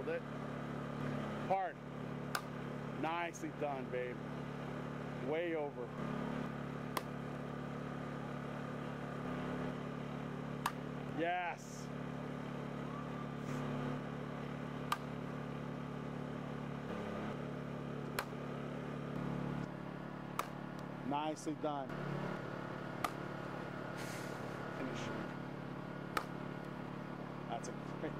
Hold it. Hard. Nicely done, babe. Way over. Yes. Nicely done. Finish. That's a great.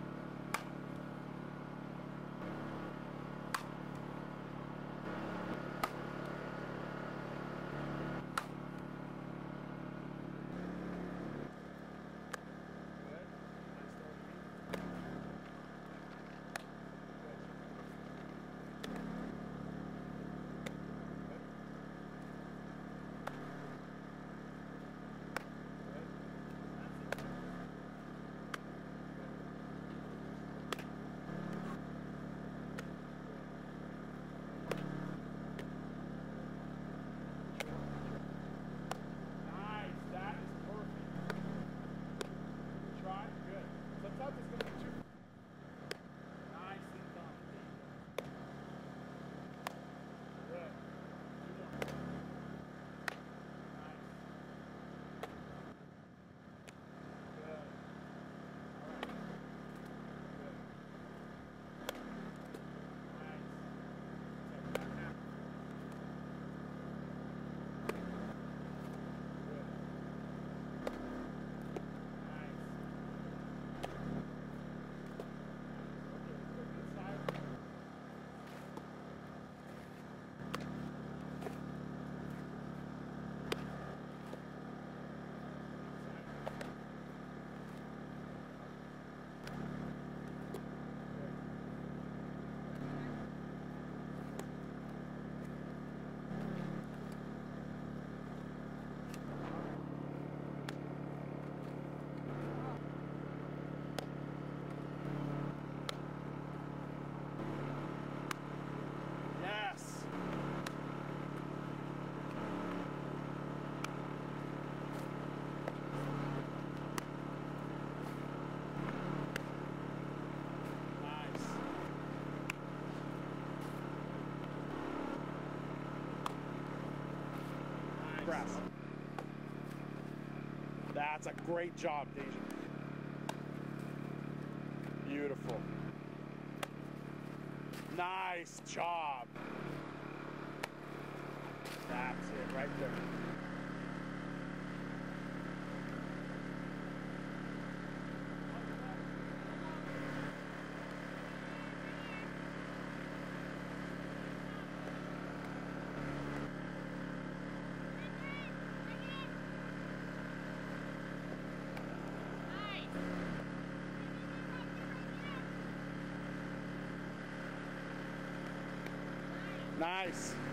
Sometimes it's going to be too. Nicely done. Good. Two more. Nice. Good. All right. Good. Nice. Take that half. Good. Nice. Yes. Nice. Nice. Press. That's a great job, Dacia. Beautiful. Nice job. That's it right there. Nice.